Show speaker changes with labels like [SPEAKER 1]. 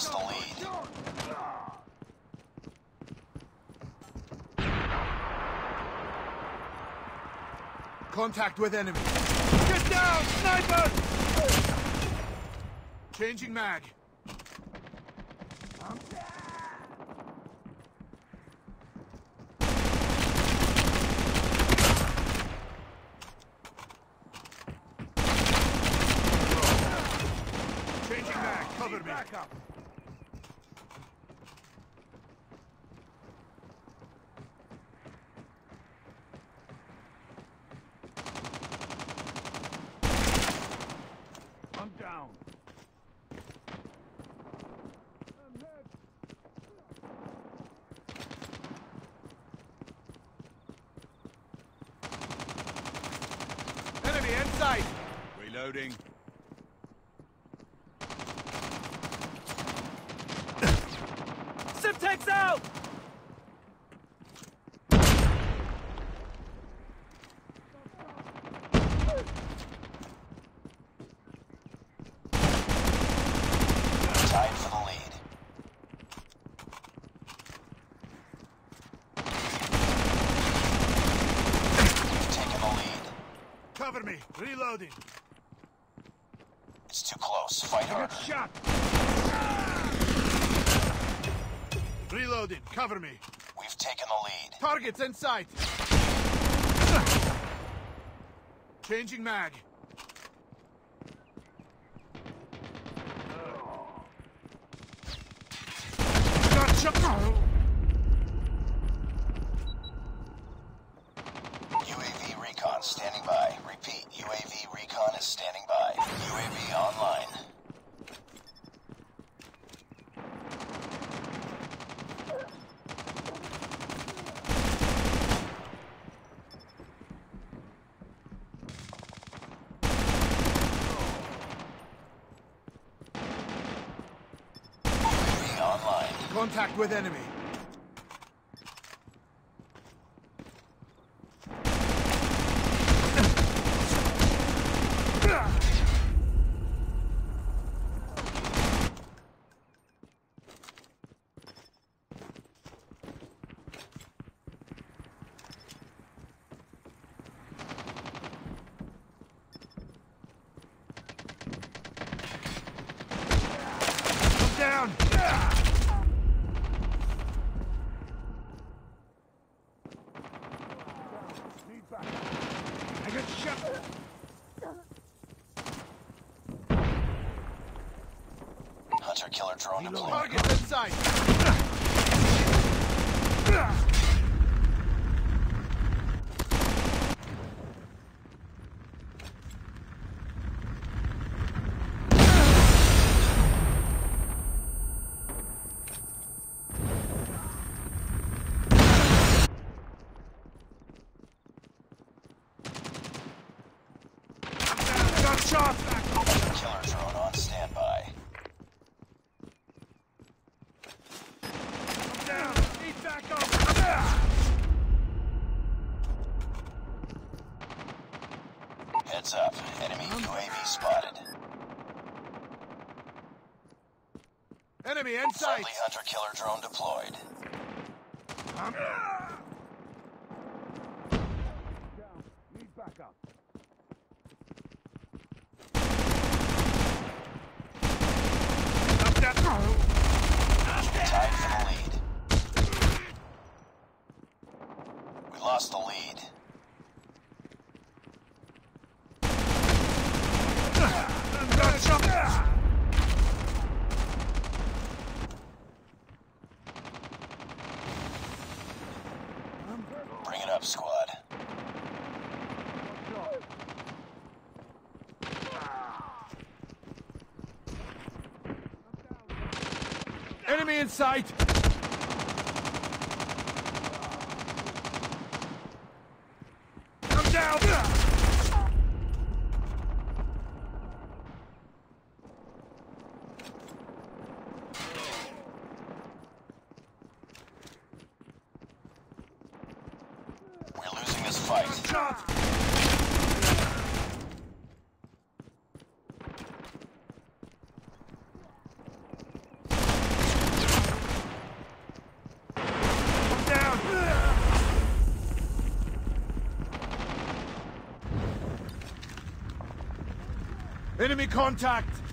[SPEAKER 1] lost the lead.
[SPEAKER 2] Contact with enemy. Get down, sniper! Changing mag. Changing mag, cover me. Back up. I'm down. Enemy in sight. Reloading. Simtex out!
[SPEAKER 1] Tied for the lead. We've taken the lead.
[SPEAKER 2] Cover me. Reloading.
[SPEAKER 1] It's too close. Fight
[SPEAKER 2] I got
[SPEAKER 1] harder.
[SPEAKER 2] shot. Reloading. Cover me.
[SPEAKER 1] We've taken the lead.
[SPEAKER 2] Targets in sight. Changing mag. Got shot.
[SPEAKER 1] UAV recon standing by. Repeat, UAV recon is standing by. UAV online. UAV online.
[SPEAKER 2] Contact with enemy. Down! I got shot!
[SPEAKER 1] Hunter-killer drone deployed.
[SPEAKER 2] Target in sight! Got shot!
[SPEAKER 1] Hunter-killer drone on standby.
[SPEAKER 2] I'm down! Need back up!
[SPEAKER 1] Heads up. Enemy UAV spotted.
[SPEAKER 2] Enemy in sight!
[SPEAKER 1] Friendly hunter-killer drone deployed.
[SPEAKER 2] Need back up. I'm down!
[SPEAKER 1] Tied for the lead. We lost the lead.
[SPEAKER 2] Got shot!
[SPEAKER 1] Bring it up, squad.
[SPEAKER 2] Enemy in sight! I'm down!
[SPEAKER 1] We're losing this fight.
[SPEAKER 2] Shot! Enemy contact!